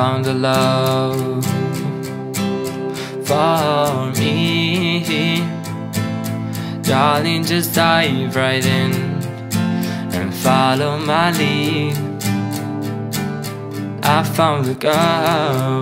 found a love for me. Darling, just dive right in and follow my lead. I found a girl,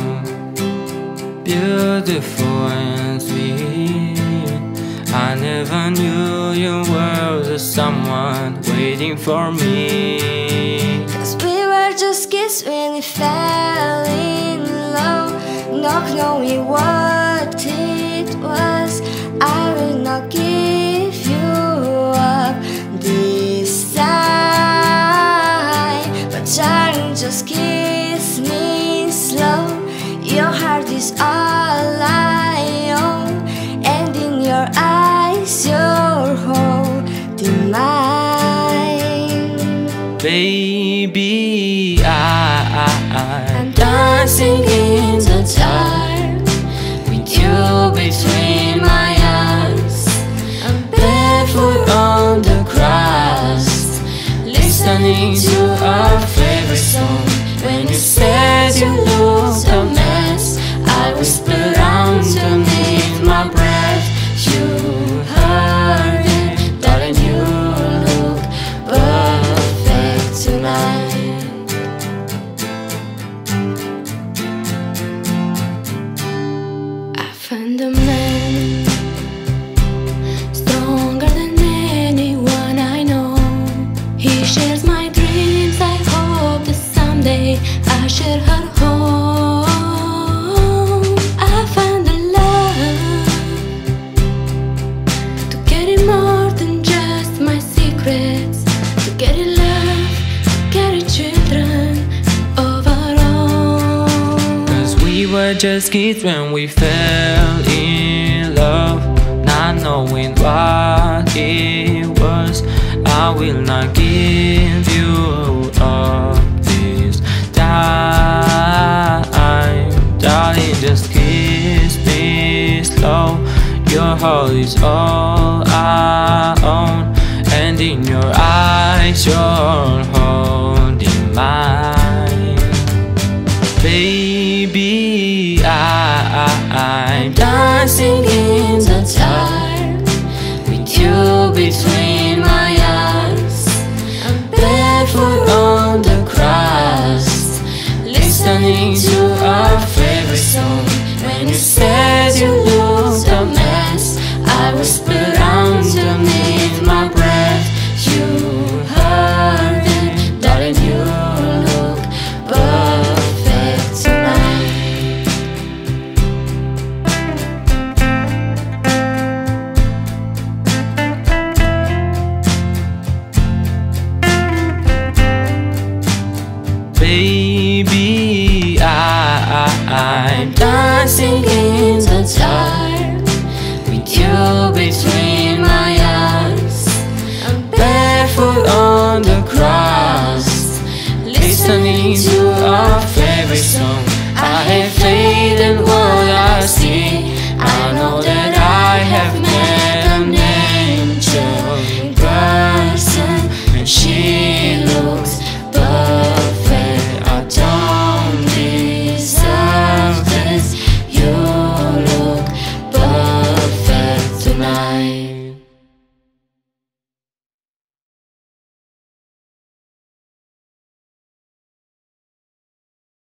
beautiful and sweet. I never knew you were the someone waiting for me. 'Cause we were just kids when we fell in love, not knowing what it was. I will not give you up this time, but darling, just kiss me slow. Your heart is all I own, and in your eyes you're holding mine. Baby, I'm dancing in the dark with you between my arms. I'm barefoot on the grass, listening to our favorite song. When you said you looked a mess, I whispered underneath my breath. You heard it, darling, you look perfect tonight. I found a man stronger than anyone I know. He shares my dreams. I hope that someday I share her home. I found a love to carry more than just my secrets, to carry love, to carry children of our own. 'Cause we were just kids when we fell in love, not knowing what it was. I will not give you up this time. Darling, just kiss me slow. Your heart is all I own, and in your eyes you're holding mine. Baby, I'm dancing in the dark with you between my arms. I'm barefoot on the grass, listening to our favorite song. When you said you looked a mess, I whispered underneath my breath. You heard it, darling, you look perfect tonight. Baby, I'm dancing in the dark with you between my arms. I'm barefoot on the grass, listening to our favorite song. I have faith in what I see. I know that